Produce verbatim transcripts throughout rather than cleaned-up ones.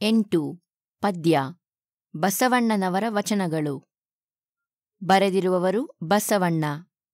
ಎಂಟು. ಪದ್ಯ. ಬಸವಣ್ಣನವರ ವಚನಗಳು. ಬರೆದಿರುವವರು ಬಸವಣ್ಣ.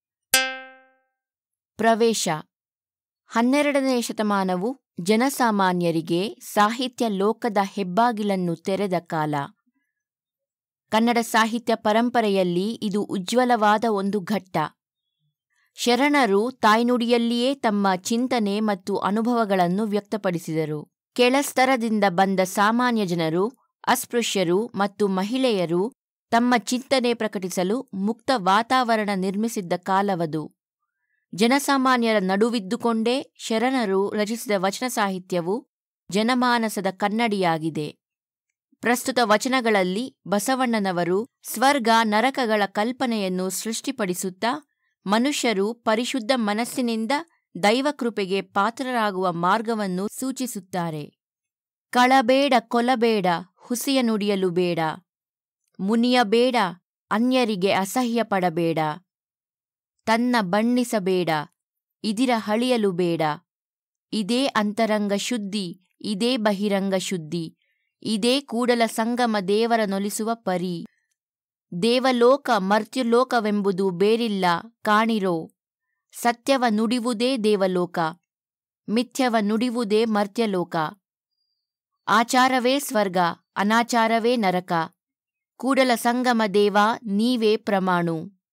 ಪ್ರವೇಶ. ಹನ್ನೆರಡನೆಯ ಶತಮಾನವು ಜನಸಾಮಾನ್ಯರಿಗೆ ಸಾಹಿತ್ಯ ಲೋಕದ ಹೆಬ್ಬಾಗಿಲನ್ನು ತೆರೆದ ಕಾಲ. ಕನ್ನಡ ಸಾಹಿತ್ಯ ಪರಂಪರೆಯಲ್ಲಿ ಇದು ಉಜ್ವಲವಾದ ಒಂದು ಘಟ್ಟ. ಶರಣರು ತಾಯ್ನುಡಿಯಲ್ಲಿಯೇ ತಮ್ಮ ಚಿಂತನೆ ಮತ್ತು ಅನುಭವಗಳನ್ನು ವ್ಯಕ್ತಪಡಿಸಿದರು. ಕೆಳಸ್ತರದಿಂದ ಬಂದ ಸಾಮಾನ್ಯ ಜನರು, ಅಸ್ಪೃಶ್ಯರು ಮತ್ತು ಮಹಿಳೆಯರು ತಮ್ಮ ಚಿಂತನೆ ಪ್ರಕಟಿಸಲು ಮುಕ್ತ ವಾತಾವರಣ ನಿರ್ಮಿಸಿದ್ದ ಕಾಲವದು. ಜನಸಾಮಾನ್ಯರ ನಡುವಿದ್ದುಕೊಂಡೇ ಶರಣರು ರಚಿಸಿದ ವಚನ ಸಾಹಿತ್ಯವು ಜನಮಾನಸದ ಕನ್ನಡಿಯಾಗಿದೆ. ಪ್ರಸ್ತುತ ವಚನಗಳಲ್ಲಿ ಬಸವಣ್ಣನವರು ಸ್ವರ್ಗ ನರಕಗಳ ಕಲ್ಪನೆಯನ್ನು ಸೃಷ್ಟಿಪಡಿಸುತ್ತಾ ಮನುಷ್ಯರು ಪರಿಶುದ್ಧ ಮನಸ್ಸಿನಿಂದ ದೈವಕೃಪೆಗೆ ಪಾತ್ರರಾಗುವ ಮಾರ್ಗವನ್ನು ಸೂಚಿಸುತ್ತಾರೆ. ಕಳಬೇಡ, ಕೊಲಬೇಡ, ಹುಸಿಯ ನುಡಿಯಲು ಬೇಡ, ಮುನಿಯಬೇಡ, ಅನ್ಯರಿಗೆ ಅಸಹ್ಯ ಪಡಬೇಡ, ತನ್ನ ಬಣ್ಣಿಸಬೇಡ, ಇದಿರ ಹಳಿಯಲು ಬೇಡ, ಇದೇ ಅಂತರಂಗ ಶುದ್ಧಿ, ಇದೇ ಬಹಿರಂಗ ಶುದ್ಧಿ, ಇದೇ ಕೂಡಲ ಸಂಗಮ ದೇವರ ನೊಲಿಸುವ ಪರಿ. ದೇವಲೋಕ ಮರ್ತ್ಯಲೋಕವೆಂಬುದು ಬೇರಿಲ್ಲ ಕಾಣಿರೋ, ಸತ್ಯವ ನುಡಿವುದೇ ದೇವಲೋಕ, ಮಿಥ್ಯವ ನುಡಿವುದೇ ಮರ್ತ್ಯಲೋಕ. ಆಚಾರವೇ ಸ್ವರ್ಗ, ಅನಾಚಾರವೇ ನರಕ, ಕೂಡಲ ಸಂಗಮ ದೇವ ನೀವೇ ಪ್ರಮಾಣು.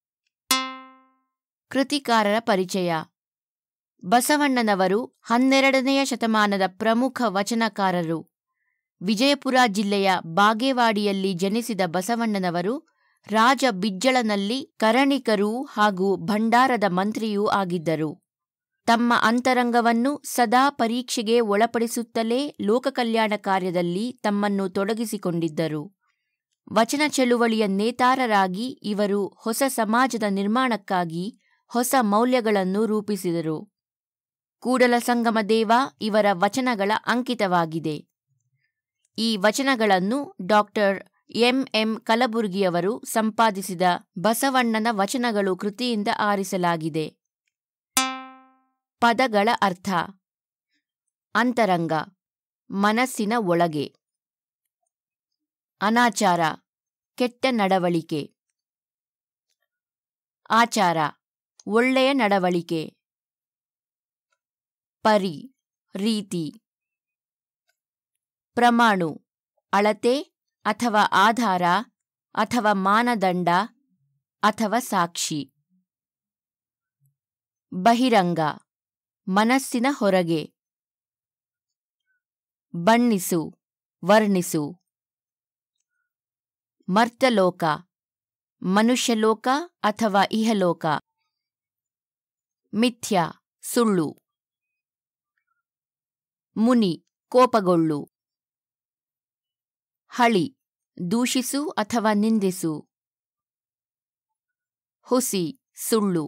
ಕೃತಿಕಾರರ ಪರಿಚಯ. ಬಸವಣ್ಣನವರು ಹನ್ನೆರಡನೆಯ ಶತಮಾನದ ಪ್ರಮುಖ ವಚನಕಾರರು. ವಿಜಯಪುರ ಜಿಲ್ಲೆಯ ಬಾಗೇವಾಡಿಯಲ್ಲಿ ಜನಿಸಿದ ಬಸವಣ್ಣನವರು ರಾಜ ಬಿಜ್ಜಳನಲ್ಲಿ ಕರಣಿಕರೂ ಹಾಗೂ ಭಂಡಾರದ ಮಂತ್ರಿಯೂ ಆಗಿದ್ದರು. ತಮ್ಮ ಅಂತರಂಗವನ್ನು ಸದಾ ಪರೀಕ್ಷೆಗೆ ಒಳಪಡಿಸುತ್ತಲೇ ಲೋಕಕಲ್ಯಾಣ ಕಾರ್ಯದಲ್ಲಿ ತಮ್ಮನ್ನು ತೊಡಗಿಸಿಕೊಂಡಿದ್ದರು. ವಚನ ಚಳುವಳಿಯ ನೇತಾರರಾಗಿ ಇವರು ಹೊಸ ಸಮಾಜದ ನಿರ್ಮಾಣಕ್ಕಾಗಿ ಹೊಸ ಮೌಲ್ಯಗಳನ್ನು ರೂಪಿಸಿದರು. ಕೂಡಲ ಸಂಗಮ ದೇವ ಇವರ ವಚನಗಳ ಅಂಕಿತವಾಗಿದೆ. ಈ ವಚನಗಳನ್ನು ಡಾಕ್ಟರ್ ಎಂ ಎಂ ಕಲಬುರ್ಗಿಯವರು ಸಂಪಾದಿಸಿದ ಬಸವಣ್ಣನ ವಚನಗಳು ಕೃತಿಯಿಂದ ಆರಿಸಲಾಗಿದೆ. ಪದಗಳ ಅರ್ಥ. ಅಂತರಂಗ, ಮನಸ್ಸಿನ ಒಳಗೆ. ಅನಾಚಾರ, ಕೆಟ್ಟ ನಡವಳಿಕೆ. ಆಚಾರ, ಒಳ್ಳೆಯ ನಡವಳಿಕೆ. ಪರಿ, ರೀತಿ. ಪ್ರಮಾಣು, ಅಳತೆ ಅಥವಾ ಆಧಾರ ಅಥವಾ ಮಾನದಂಡ ಅಥವಾ ಸಾಕ್ಷಿ. ಬಹಿರಂಗ, ಮನಸ್ಸಿನ ಹೊರಗೆ. ಬಣ್ಣಿಸು, ವರ್ಣಿಸು. ಮರ್ತ್ಯಲೋಕ, ಮನುಷ್ಯಲೋಕ ಅಥವಾ ಇಹಲೋಕ. ಮಿಥ್ಯ, ಸುಳ್ಳು. ಮುನಿ, ಕೋಪಗೊಳ್ಳು. ಹಳಿ, ದೂಷಿಸು ಅಥವಾ ನಿಂದಿಸು. ಹುಸಿ, ಸುಳ್ಳು.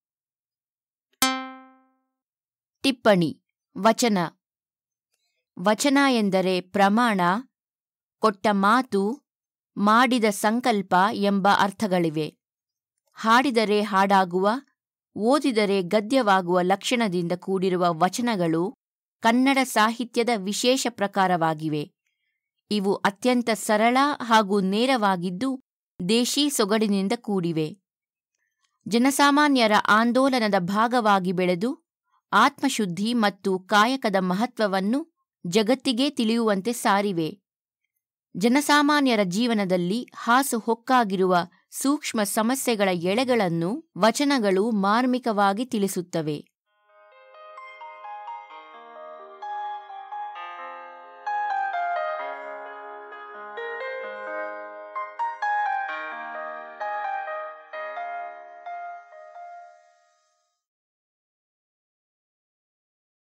ಟಿಪ್ಪಣಿ, ವಚನ. ವಚನ ಎಂದರೆ ಪ್ರಮಾಣ, ಕೊಟ್ಟ ಮಾತು, ಮಾಡಿದ ಸಂಕಲ್ಪ ಎಂಬ ಅರ್ಥಗಳಿವೆ. ಹಾಡಿದರೆ ಹಾಡಾಗುವ, ಓದಿದರೆ ಗದ್ಯವಾಗುವ ಲಕ್ಷಣದಿಂದ ಕೂಡಿರುವ ವಚನಗಳು ಕನ್ನಡ ಸಾಹಿತ್ಯದ ವಿಶೇಷ ಪ್ರಕಾರವಾಗಿವೆ. ಇವು ಅತ್ಯಂತ ಸರಳ ಹಾಗೂ ನೇರವಾಗಿದ್ದು ದೇಶೀ ಸೊಗಡಿನಿಂದ ಕೂಡಿವೆ. ಜನಸಾಮಾನ್ಯರ ಆಂದೋಲನದ ಭಾಗವಾಗಿ ಬೆಳೆದು ಆತ್ಮಶುದ್ಧಿ ಮತ್ತು ಕಾಯಕದ ಮಹತ್ವವನ್ನು ಜಗತ್ತಿಗೇ ತಿಳಿಯುವಂತೆ ಸಾರಿವೆ. ಜನಸಾಮಾನ್ಯರ ಜೀವನದಲ್ಲಿ ಹಾಸುಹೊಕ್ಕಾಗಿರುವ ಸೂಕ್ಷ್ಮ ಸಮಸ್ಯೆಗಳ ಎಳೆಗಳನ್ನು ವಚನಗಳು ಮಾರ್ಮಿಕವಾಗಿ ತಿಳಿಸುತ್ತವೆ.